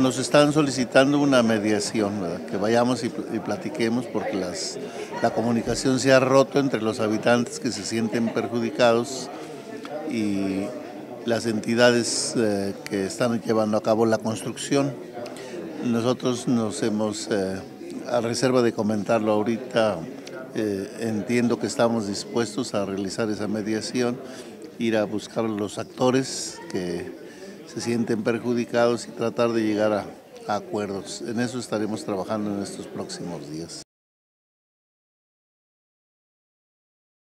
nos están solicitando una mediación, ¿verdad? Que vayamos y platiquemos porque la comunicación se ha roto entre los habitantes que se sienten perjudicados y las entidades que están llevando a cabo la construcción. Nosotros nos hemos, a reserva de comentarlo ahorita, entiendo que estamos dispuestos a realizar esa mediación, ir a buscar a los actores que se sienten perjudicados y tratar de llegar a acuerdos. En eso estaremos trabajando en estos próximos días.